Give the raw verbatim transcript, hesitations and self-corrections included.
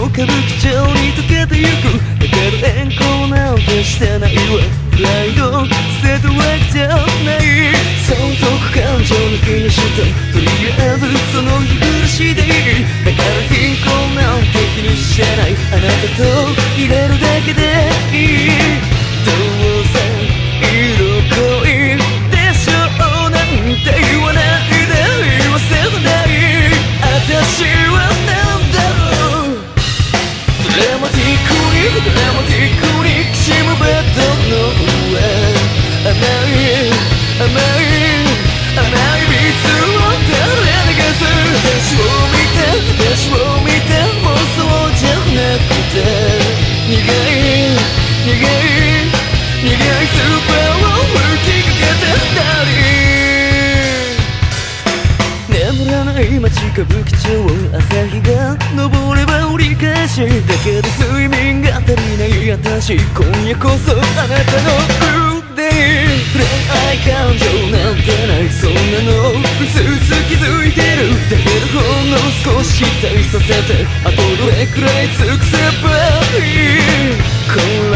歌舞伎町に溶けてゆく。だから遠行なんてしてないわ。プライド捨てたわけじゃない。損得感情抜きにした。とりあえずその日暮らしでいい。だから貧困なんて気にしてない。あなたと入れるだけでいい。どうせ色恋でしょうなんて言わないで言わせない。私はなんだろう。ドラマティックにドラマティックにきしむベッドの上。甘い甘い甘い蜜を垂れ流す。私を見て私を見てもうそうじゃなくて苦い苦い苦いスーパーを吹きかけてたり。眠らない街歌舞伎町。朝日が昇れば折り返し。だけど睡眠が足りない私。今夜こそあなたの腕。恋愛感情なんてない。そんなのうすうす気づいてる。だけどほんの少し期待させて。あとどれくらい尽くせばいい。